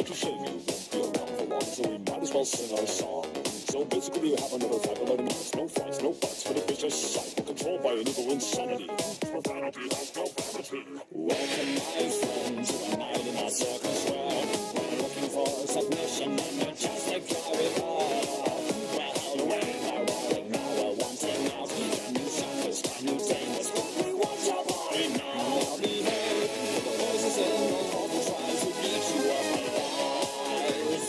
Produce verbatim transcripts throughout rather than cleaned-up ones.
such a shame you won't be around for long, so we might as well sing our song. So basically we have another five eleven minutes, no fights, no buts, for the vicious cycle controlled by an evil insanity. Profanity has no vanity. Welcome my friends to a night in our circus where we're looking for submission and we're just a guy with all. We're held away by rolling, now we're wanting out. Can you shock us, can you tame us, but we want your body now. Now behave, the voices in the hall tries to beat you up alive.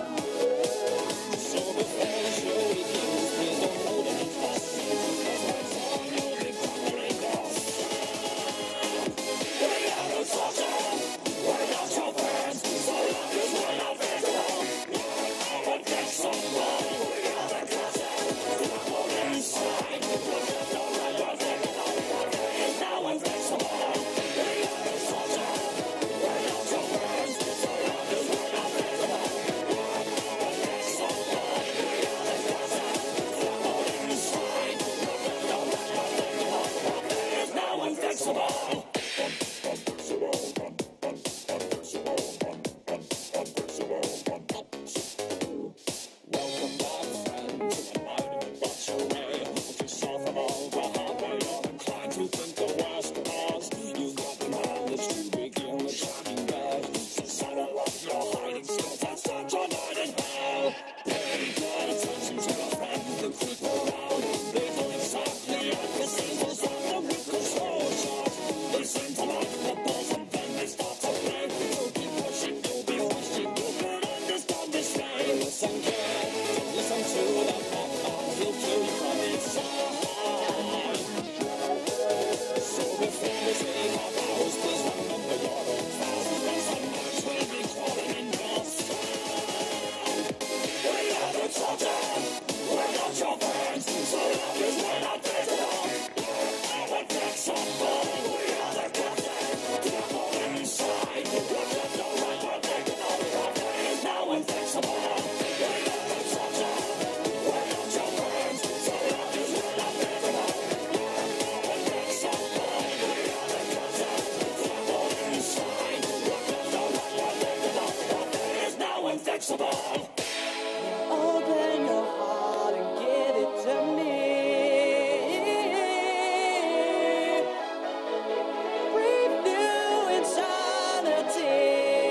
So before the show begins, please don't hold any fuss, because my song will be covering us. We are the torture, we're not your fans, so long as we're not visible. I would get someone, we are the closet, the police side, we're just not right, we're taking all the water, it's now invincible. We are the torture, we're not your fans, so long as we're not visible. I would get someone, we are the closet, the police side, we're just not right, we're taking all the water, it's now invincible. Welcome back, friend, to a night in a bunch of way. If you saw from all the hardware, you're inclined to think the worst cause you've got the knowledge to begin the shining bed. Since I don't love your hiding skills, that's not your night in hell. Pay good attention to your friends that creep around. They don't exactly like the symbols of the wicked slow shot. They seem to like the balls and then they start to play. So keep pushing, you'll be wishing you could understand this way. Listen, kid, don't listen to the pop on, he'll kill you from inside. So before we say our vows, please remember your own vows, and some nights will be crawling in your side. We are the children, we're not your friends, so long as we're not visible. I would get someone, we are the captain, devil inside. We're just not right, we're taking all the water, it's now invincible. We are the children, we're not your friends, so long as we're not visible. I would get someone, we are the captain, devil inside. We're just not right, we're taking all the water, it's now invincible. Open your heart and give it to me. Breathe new insanity.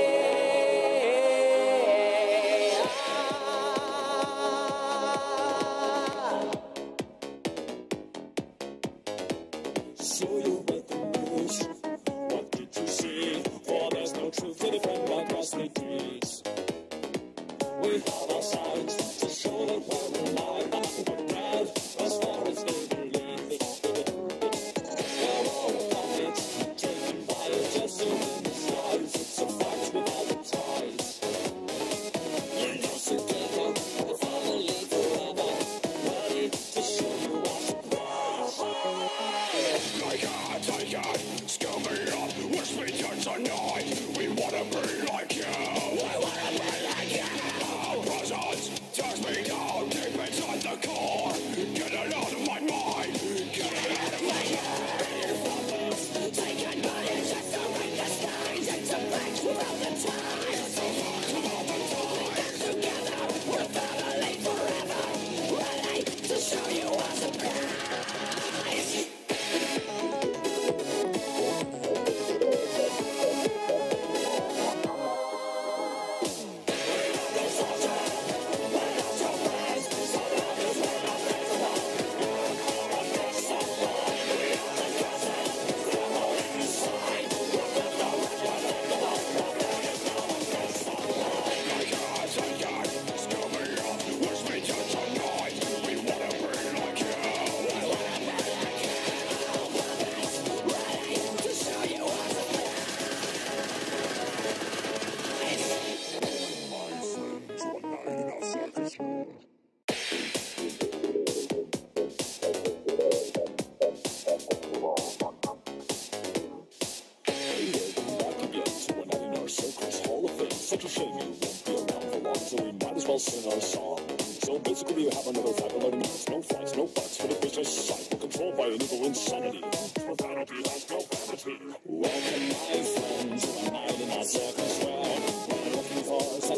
So you read the news, what did you see? For there's no truth to defend our ghastly deeds. We have our signs to show that we're alive, but we're dead as far as they believe. We're all puppets, taken by a Jesuit in disguise. It's a fact without the ties. We're now together, we're finally forever, ready to show you our surprise. I can't take it, scale me up, wish me dead tonight. We wanna be like you, we wanna be like you. Our presence tears me down deep inside the core. Get it out of my mind, get it out of my mind. Taken by a Jesuit disguise. It's a fact without the ties. It's a fact without the ties. Together, we're family forever, ready to show you our surprise. Such a shame you won't be around for long, so we might as well sing our song. So basically you have another five eleven minutes, no fights, no buts, for the vicious cycle controlled by an evil insanity. Profanity has no vanity. Welcome my friends to a night in our circus where we're looking for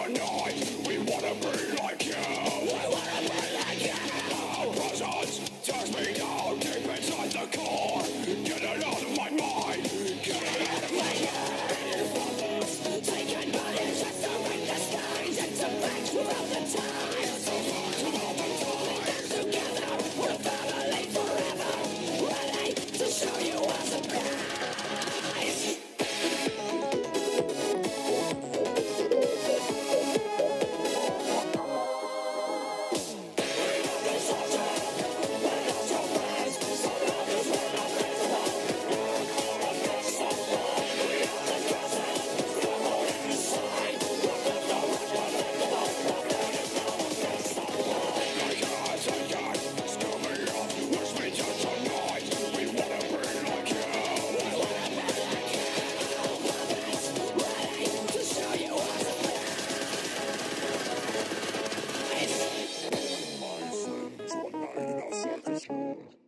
tonight. We wanna be like you. We wanna be like you. Our presence tears me down deep inside the core. Get it out of my mind. Get it out of my mind. Taken bodies just to break the skies. It's a fact without the time. It's a fact without the time. Together, we're family forever. Ready to show you a surprise. My friends, one night in a circus room.